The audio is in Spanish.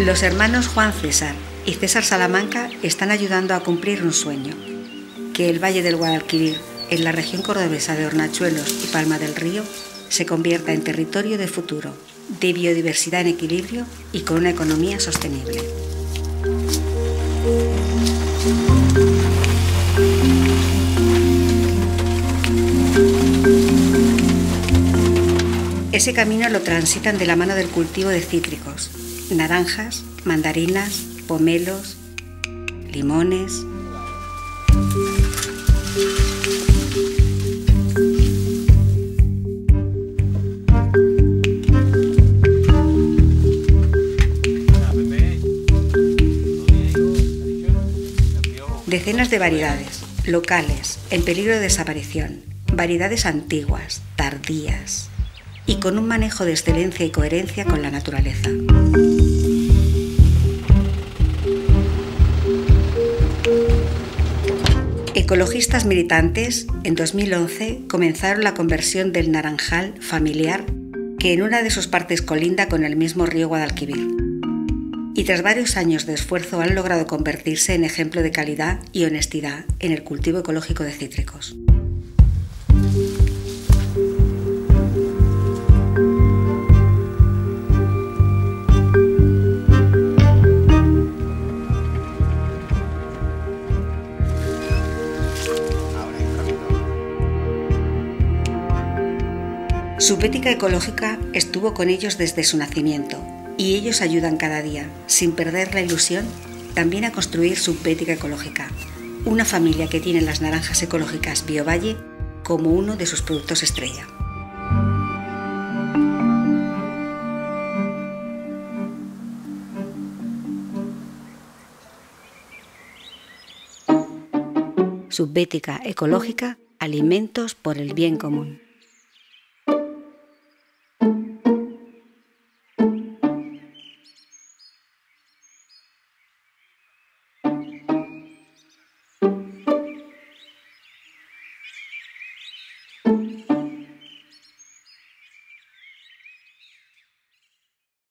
Los hermanos Juan César y César Salamanca están ayudando a cumplir un sueño: que el Valle del Guadalquivir, en la región cordobesa de Hornachuelos y Palma del Río, se convierta en territorio de futuro, de biodiversidad en equilibrio y con una economía sostenible. Ese camino lo transitan de la mano del cultivo de cítricos: naranjas, mandarinas, pomelos, limones. Decenas de variedades, locales, en peligro de desaparición, variedades antiguas, tardías, y con un manejo de excelencia y coherencia con la naturaleza. Ecologistas militantes, en 2011, comenzaron la conversión del naranjal familiar, que en una de sus partes colinda con el mismo río Guadalquivir. Y tras varios años de esfuerzo han logrado convertirse en ejemplo de calidad y honestidad en el cultivo ecológico de cítricos. Subbética Ecológica estuvo con ellos desde su nacimiento y ellos ayudan cada día, sin perder la ilusión, también a construir Subbética Ecológica, una familia que tiene las naranjas ecológicas Biovalle como uno de sus productos estrella. Subbética Ecológica, alimentos por el bien común.